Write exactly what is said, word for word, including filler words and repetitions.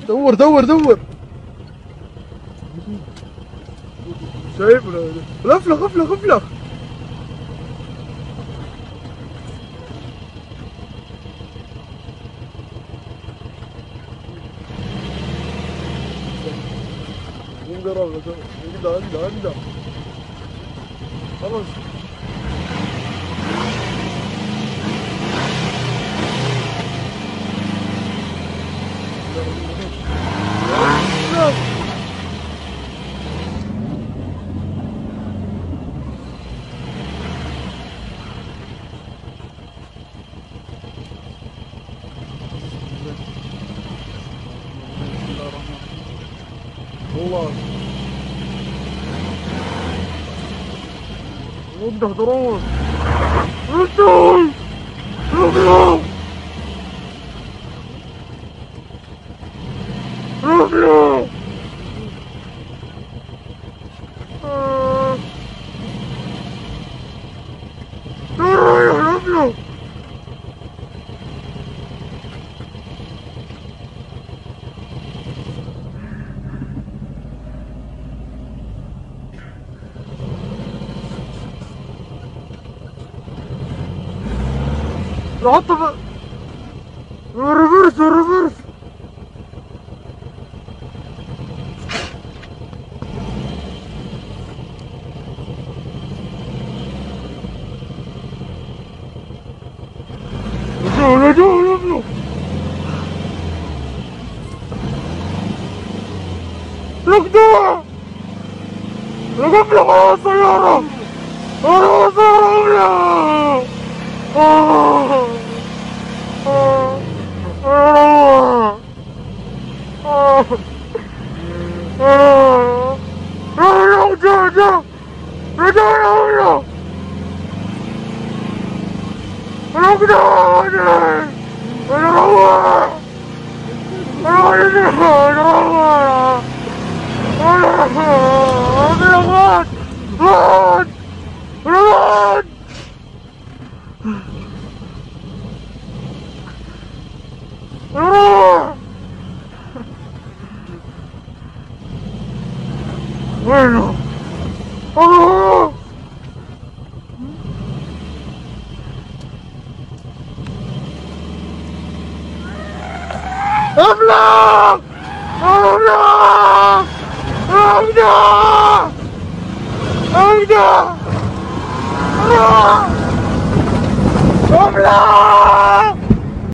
دور دور دور. شايف غفلة غفلة غفلة. عنده عنده عنده عنده خلاص. والله وقف ضروري رجل رجل رجل رجل حط ريفرس ريفرس. رجعوا رجعوا رجعوا ركضوا ركب لي السيارة. أنا سيارة آه آه آه آه آه رجع رجع رجع رجع رجع رجع وينه؟ الله ابلغ ابلغ ابلغ ابلغ ابلغ